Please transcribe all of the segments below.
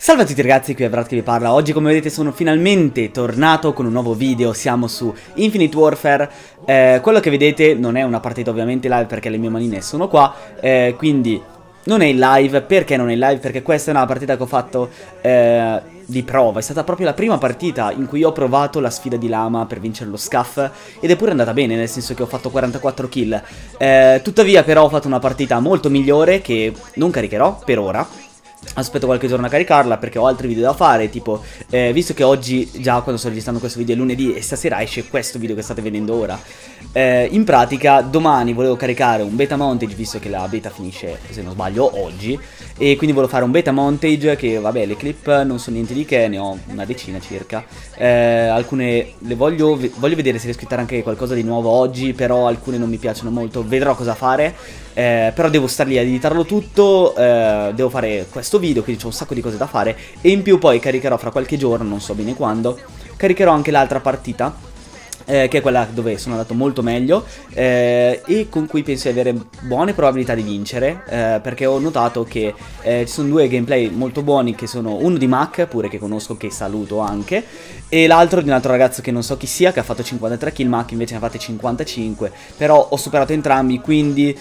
Salve a tutti ragazzi, qui è Vrat che vi parla. Oggi come vedete sono finalmente tornato con un nuovo video. Siamo su Infinite Warfare. Quello che vedete non è una partita ovviamente live perché le mie manine sono qua, quindi non è in live. Perché non è in live? Perché questa è una partita che ho fatto di prova. È stata proprio la prima partita in cui ho provato la sfida di Lama per vincere lo SCAF, ed è pure andata bene, nel senso che ho fatto 44 kill. Tuttavia però ho fatto una partita molto migliore che non caricherò per ora. Aspetto qualche giorno a caricarla perché ho altri video da fare, tipo visto che oggi, già quando sto registrando questo video è lunedì e stasera esce questo video che state vedendo ora, in pratica domani volevo caricare un beta montage, visto che la beta finisce, se non sbaglio, oggi, e quindi volevo fare un beta montage che, vabbè, le clip non sono niente di che, ne ho una decina circa. Alcune le voglio vedere se riesco a scrittare anche qualcosa di nuovo oggi, però alcune non mi piacciono molto, vedrò cosa fare. Però devo star lì a editarlo tutto, devo fare questo video, quindi c'ho un sacco di cose da fare. E in più poi caricherò fra qualche giorno, non so bene quando, caricherò anche l'altra partita, che è quella dove sono andato molto meglio, e con cui penso di avere buone probabilità di vincere, perché ho notato che ci sono due gameplay molto buoni, che sono uno di Mac, pure che conosco, che saluto anche, e l'altro di un altro ragazzo che non so chi sia, che ha fatto 53 kill, Mac invece ne ha fatte 55, però ho superato entrambi, quindi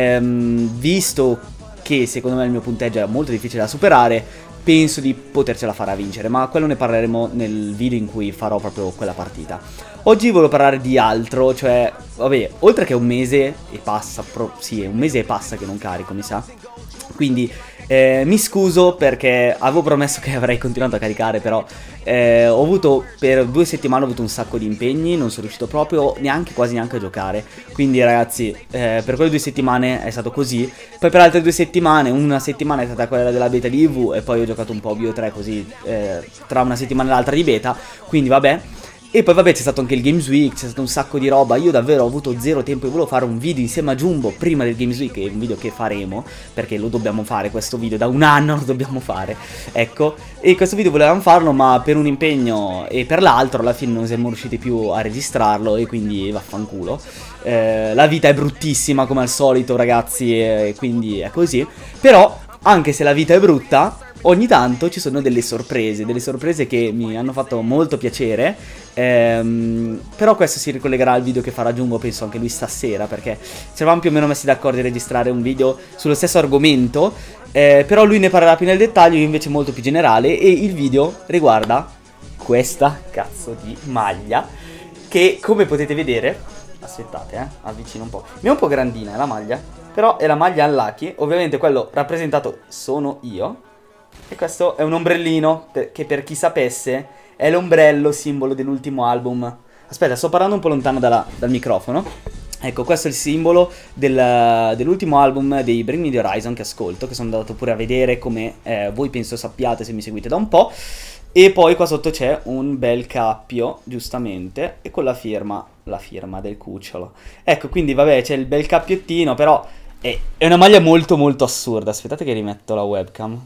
visto che secondo me il mio punteggio è molto difficile da superare, penso di potercela fare a vincere, ma quello ne parleremo nel video in cui farò proprio quella partita. Oggi volevo parlare di altro, cioè, vabbè, oltre che un mese e passa, sì, è un mese e passa che non carico, mi sa. Quindi mi scuso perché avevo promesso che avrei continuato a caricare, però ho avuto, per 2 settimane ho avuto un sacco di impegni, non sono riuscito proprio quasi neanche a giocare. Quindi ragazzi, per quelle 2 settimane è stato così. Poi per altre 2 settimane, una settimana è stata quella della beta di EVO, e poi ho giocato un po' BO3 così tra una settimana e l'altra di beta, quindi vabbè. E poi vabbè, c'è stato anche il Games Week, c'è stato un sacco di roba. Io davvero ho avuto zero tempo e volevo fare un video insieme a Jumbo prima del Games Week, che è un video che faremo, perché lo dobbiamo fare questo video, da un anno lo dobbiamo fare, ecco. E questo video volevamo farlo, ma per un impegno e per l'altro alla fine non siamo riusciti più a registrarlo, e quindi vaffanculo. La vita è bruttissima come al solito ragazzi, e quindi è così. Però anche se la vita è brutta, ogni tanto ci sono delle sorprese che mi hanno fatto molto piacere. Però questo si ricollegherà al video che farà Jumbo, penso anche lui stasera, perché ci eravamo più o meno messi d'accordo di registrare un video sullo stesso argomento, però lui ne parlerà più nel dettaglio, io invece molto più generale. E il video riguarda questa cazzo di maglia, che come potete vedere, aspettate, avvicino un po', mi è un po' grandina la maglia, però è la maglia Unlucky. Ovviamente quello rappresentato sono io, e questo è un ombrellino, che per chi sapesse è l'ombrello simbolo dell'ultimo album. Aspetta, sto parlando un po' lontano dal microfono. Ecco, questo è il simbolo dell'ultimo album dei Bring Me The Horizon che ascolto, che sono andato pure a vedere, come voi penso sappiate se mi seguite da un po'. E poi qua sotto c'è un bel cappio, giustamente, e con la firma del cucciolo. Ecco, quindi vabbè, c'è il bel cappiottino, però è una maglia molto molto assurda. Aspettate che rimetto la webcam.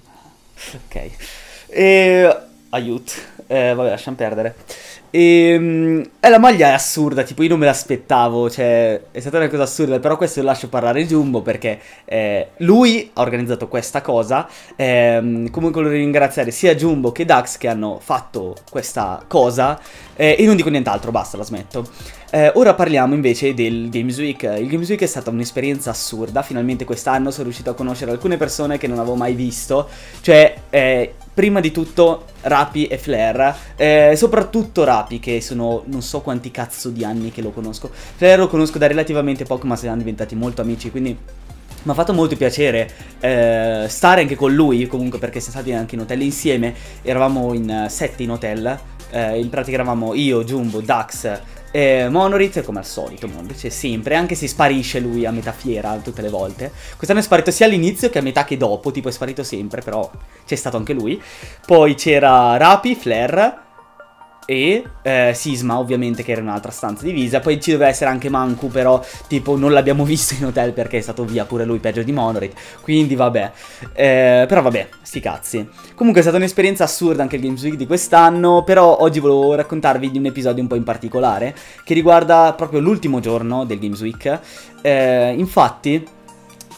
Ok, aiuto, vabbè, lasciamo perdere. La maglia è assurda, tipo io non me l'aspettavo, cioè è stata una cosa assurda. Però questo lo lascio parlare Jumbo, perché lui ha organizzato questa cosa. Comunque volevo ringraziare sia Jumbo che Dax che hanno fatto questa cosa, e non dico nient'altro, basta, la smetto. Ora parliamo invece del Games Week. Il Games Week è stata un'esperienza assurda. Finalmente quest'anno sono riuscito a conoscere alcune persone che non avevo mai visto. Cioè, prima di tutto Rapi e Flare, soprattutto Rapi, che sono non so quanti cazzo di anni che lo conosco. Flare lo conosco da relativamente poco, ma siamo diventati molto amici, quindi mi ha fatto molto piacere stare anche con lui, comunque, perché siamo stati anche in hotel insieme. Eravamo in 7 in hotel, in pratica eravamo io, Jumbo, Dax, Monolith, come al solito. Monolith c'è sempre, anche se sparisce lui a metà fiera tutte le volte. Quest'anno è sparito sia all'inizio che a metà che dopo, tipo è sparito sempre, però c'è stato anche lui. Poi c'era Rapi, Flare e Sisma, ovviamente, che era in un'altra stanza divisa. Poi ci doveva essere anche Manku, però tipo non l'abbiamo visto in hotel perché è stato via pure lui, peggio di Monolith. Quindi vabbè, però vabbè, sti cazzi. Comunque è stata un'esperienza assurda anche il Games Week di quest'anno. Però oggi volevo raccontarvi di un episodio un po' in particolare, che riguarda proprio l'ultimo giorno del Games Week. Infatti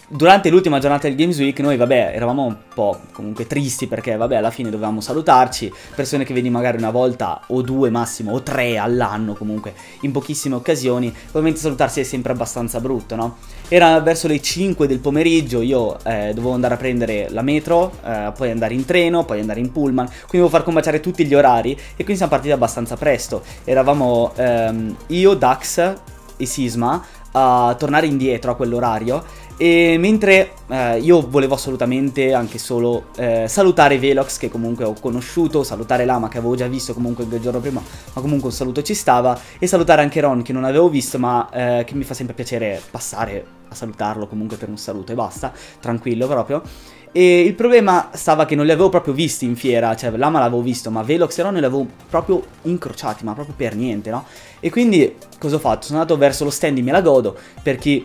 durante l'ultima giornata del Games Week noi, vabbè, eravamo un po' comunque tristi perché, vabbè, alla fine dovevamo salutarci, persone che vedi magari una volta o due massimo o tre all'anno comunque, in pochissime occasioni, ovviamente salutarsi è sempre abbastanza brutto, no? Era verso le 5 del pomeriggio, io dovevo andare a prendere la metro, poi andare in treno, poi andare in pullman, quindi dovevo far combaciare tutti gli orari e quindi siamo partiti abbastanza presto. Eravamo io, Dax e Sisma a tornare indietro a quell'orario, e mentre io volevo assolutamente anche solo salutare Velox, che comunque ho conosciuto, salutare Lama che avevo già visto comunque il giorno prima, ma comunque un saluto ci stava, e salutare anche Ron che non avevo visto ma che mi fa sempre piacere passare a salutarlo comunque per un saluto e basta, tranquillo proprio. E il problema stava che non li avevo proprio visti in fiera, cioè Lama l'avevo visto, ma Velox e Ron li avevo proprio incrociati, ma proprio per niente, no? E quindi cosa ho fatto? Sono andato verso lo stand di Melagodo. Per chi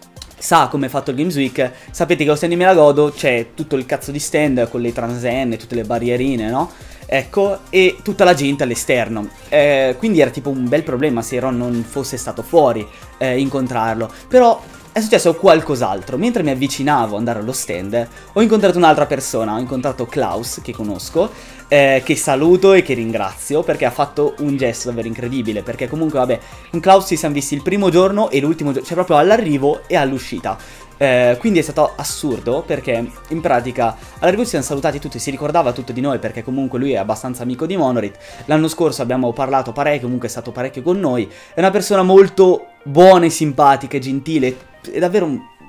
sa come è fatto il Games Week, sapete che lo stand di Melagodo c'è tutto il cazzo di stand con le transenne, tutte le barrierine, no? Ecco, e tutta la gente all'esterno. Quindi era tipo un bel problema se Ron non fosse stato fuori incontrarlo. Però è successo qualcos'altro. Mentre mi avvicinavo ad andare allo stand, ho incontrato un'altra persona. Ho incontrato Klaus, che conosco, che saluto e che ringrazio, perché ha fatto un gesto davvero incredibile. Perché comunque, vabbè, con Klaus ci siamo visti il primo giorno e l'ultimo giorno, cioè proprio all'arrivo e all'uscita. Quindi è stato assurdo, perché in pratica all'arrivo ci siamo salutati tutti, si ricordava tutto di noi, perché comunque lui è abbastanza amico di Monolith. L'anno scorso abbiamo parlato parecchio, comunque è stato parecchio con noi. È una persona molto buona e simpatica e gentile, è davvero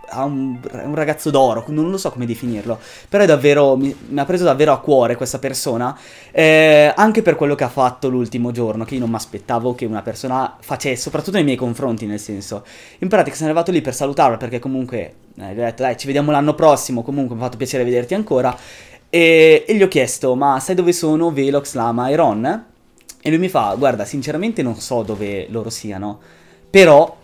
un ragazzo d'oro, non lo so come definirlo, però è davvero, mi ha preso davvero a cuore questa persona, anche per quello che ha fatto l'ultimo giorno, che io non mi aspettavo che una persona facesse, soprattutto nei miei confronti, nel senso, in pratica sono arrivato lì per salutarlo, perché comunque gli ho detto dai, ci vediamo l'anno prossimo, comunque mi ha fatto piacere vederti ancora, e gli ho chiesto, ma sai dove sono Velox, Lama e Ron? E lui mi fa, guarda, sinceramente non so dove loro siano, però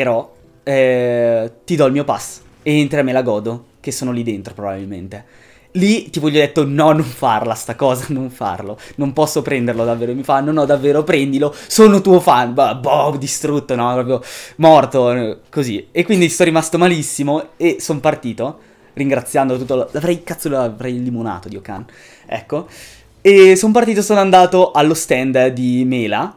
ti do il mio pass e entri a Melagodo, che sono lì dentro probabilmente. Lì tipo gli ho detto no, non farla sta cosa, non farlo, non posso prenderlo davvero. Mi fa no davvero prendilo, sono tuo fan. Boh, distrutto, no, proprio morto, così. E quindi sono rimasto malissimo e sono partito ringraziando tutto, l'avrei limonato, Dio can. Ecco. E sono partito, sono andato allo stand di Mela,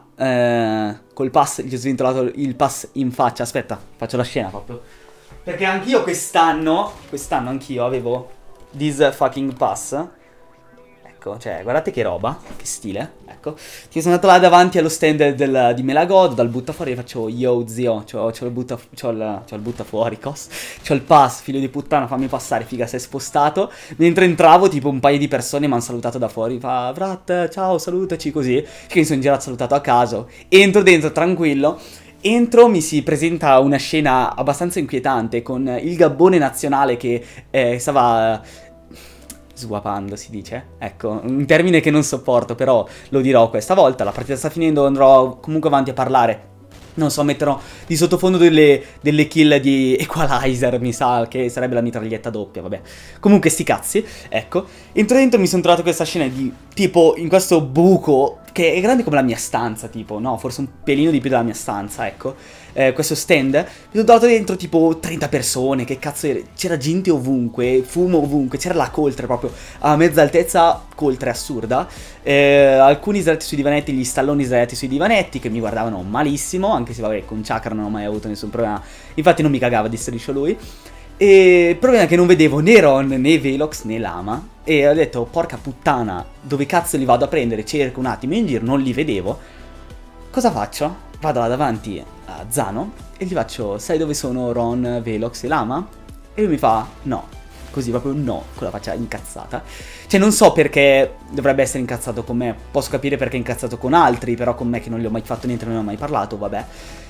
col pass, gli ho sventolato il pass in faccia. Aspetta, faccio la scena proprio, perché anch'io quest'anno anch'io avevo this fucking pass. Ecco, cioè, guardate che roba, che stile, ecco. Io sono andato là davanti allo stand di Melagodo, dal buttafuori, e faccio, yo zio, c'ho il buttafuori, c'ho il pass, figlio di puttana, fammi passare, figa, sei spostato. Mentre entravo, tipo, un paio di persone mi hanno salutato da fuori, fa, Vrat, ciao, salutaci, così. Che mi sono girato, salutato a caso. Entro dentro, tranquillo. Entro, mi si presenta una scena abbastanza inquietante, con il gabbone nazionale che stava swapando, si dice, ecco, un termine che non sopporto, però lo dirò questa volta. La partita sta finendo, andrò comunque avanti a parlare. Non so, metterò di sottofondo delle kill di Equalizer, mi sa, che sarebbe la mitraglietta doppia, vabbè. Comunque sti cazzi, ecco. Entro dentro, mi sono trovato questa scena di, tipo, in questo buco, che è grande come la mia stanza, tipo, no, forse un pelino di più della mia stanza, ecco. Questo stand, mi sono trovato dentro tipo 30 persone, che cazzo era? C'era gente ovunque, fumo ovunque, c'era la coltre proprio a mezza altezza, coltre assurda. Alcuni sdraiati sui divanetti, gli stalloni sdraiati sui divanetti, che mi guardavano malissimo, anche se vabbè, con Chakra non ho mai avuto nessun problema, infatti non mi cagava di striscio lui. E il problema è che non vedevo né Ron, né Velox, né Lama, e ho detto, porca puttana, dove cazzo li vado a prendere? Cerco un attimo in giro, non li vedevo. Cosa faccio? Vado là davanti a Zano e gli faccio, sai dove sono Ron, Velox e Lama? E lui mi fa, no. Così, proprio no, con la faccia incazzata. Cioè, non so perché dovrebbe essere incazzato con me. Posso capire perché è incazzato con altri, però con me che non gli ho mai fatto niente, non ne ho mai parlato, vabbè.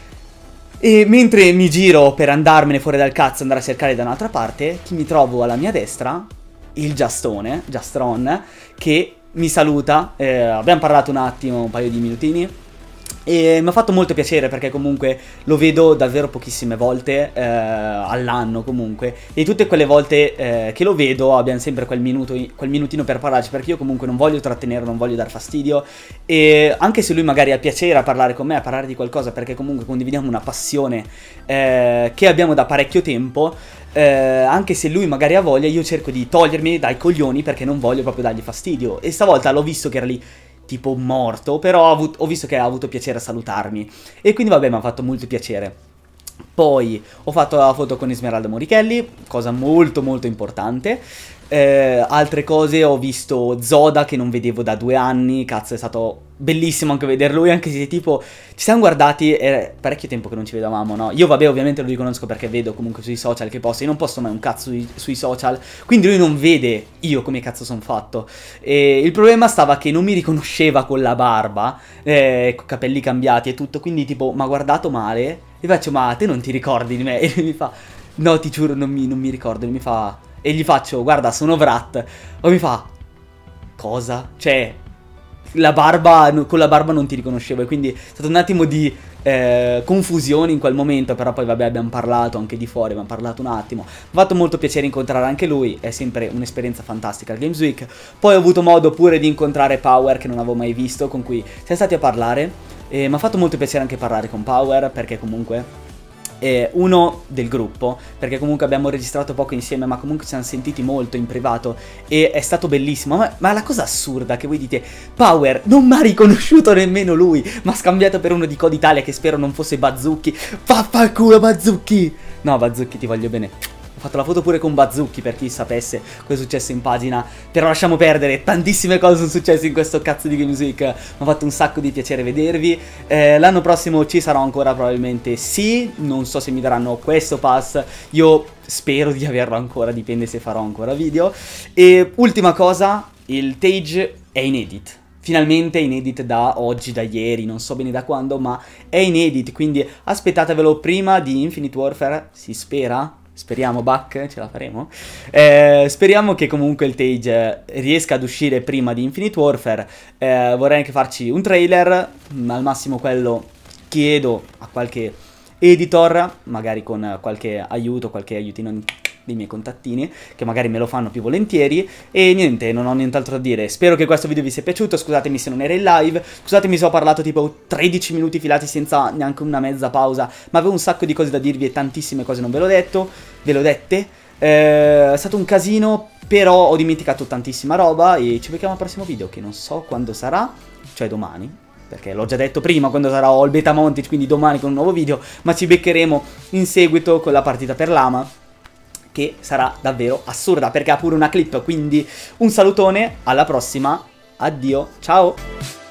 E mentre mi giro per andarmene fuori dal cazzo, andare a cercare da un'altra parte, chi mi trovo alla mia destra? Il Justron, che mi saluta. Abbiamo parlato un attimo, un paio di minutini. E mi ha fatto molto piacere perché comunque lo vedo davvero pochissime volte all'anno comunque. E tutte quelle volte che lo vedo abbiamo sempre quel minutino per parlarci, perché io comunque non voglio trattenere, non voglio dar fastidio. E anche se lui magari ha piacere a parlare con me, a parlare di qualcosa, perché comunque condividiamo una passione che abbiamo da parecchio tempo, anche se lui magari ha voglia, io cerco di togliermi dai coglioni perché non voglio proprio dargli fastidio. E stavolta l'ho visto che era lì tipo morto, però ho visto che ha avuto piacere a salutarmi. E quindi vabbè, mi ha fatto molto piacere. Poi ho fatto la foto con Esmeralda Morichelli, cosa molto molto importante. Altre cose, ho visto Zoda che non vedevo da 2 anni, cazzo è stato bellissimo anche vederlo lui, anche se tipo ci siamo guardati, è parecchio tempo che non ci vedevamo, no? Io vabbè ovviamente lo riconosco perché vedo comunque sui social che posto, io non posto mai un cazzo sui social, quindi lui non vede io come cazzo sono fatto. E il problema stava che non mi riconosceva con la barba, con capelli cambiati e tutto, quindi tipo mi ha guardato male, e faccio ma te non ti ricordi di me? E lui mi fa no ti giuro non mi ricordo, e mi fa... E gli faccio, guarda, sono Vrat. O mi fa, cosa? Cioè, la barba, con la barba non ti riconoscevo. E quindi è stato un attimo di confusione in quel momento. Però poi vabbè, abbiamo parlato anche di fuori, abbiamo parlato un attimo. Mi ha fatto molto piacere incontrare anche lui. È sempre un'esperienza fantastica al Games Week. Poi ho avuto modo pure di incontrare Power, che non avevo mai visto, con cui siamo stati a parlare. E mi ha fatto molto piacere anche parlare con Power, perché comunque... uno del gruppo, perché comunque abbiamo registrato poco insieme, ma comunque ci siamo sentiti molto in privato e è stato bellissimo. Ma la cosa assurda che voi dite, Power non mi ha riconosciuto nemmeno lui, ma ha scambiato per uno di Code Italia che spero non fosse Bazzucchi. Vaffanculo Bazzucchi! No Bazzucchi, ti voglio bene. Ho fatto la foto pure con Bazzucchi, per chi sapesse cosa è successo in pagina. Però lasciamo perdere, tantissime cose sono successe in questo cazzo di Games Week. Mi ha fatto un sacco di piacere vedervi. L'anno prossimo ci sarò ancora probabilmente, sì. Non so se mi daranno questo pass. Io spero di averlo ancora, dipende se farò ancora video. E ultima cosa, il Tage è inedit. Finalmente è inedit da oggi, da ieri, non so bene da quando, ma è inedit. Quindi aspettatevelo prima di Infinite Warfare, si spera. Speriamo, Buck, ce la faremo. Speriamo che comunque il Tage riesca ad uscire prima di Infinite Warfare. Vorrei anche farci un trailer, al massimo quello chiedo a qualche editor, magari con qualche aiuto, qualche aiutino dei miei contattini, che magari me lo fanno più volentieri. E niente, non ho nient'altro da dire. Spero che questo video vi sia piaciuto, scusatemi se non era in live, scusatemi se ho parlato tipo 13 minuti filati senza neanche una mezza pausa, ma avevo un sacco di cose da dirvi e tantissime cose non ve l'ho detto, ve l'ho dette. È stato un casino, però ho dimenticato tantissima roba e ci becchiamo al prossimo video, che non so quando sarà, cioè domani, perché l'ho già detto prima quando sarà il beta montage, quindi domani con un nuovo video, ma ci beccheremo in seguito con la partita per Lama, che sarà davvero assurda, perché ha pure una clip. Quindi un salutone, alla prossima, addio, ciao!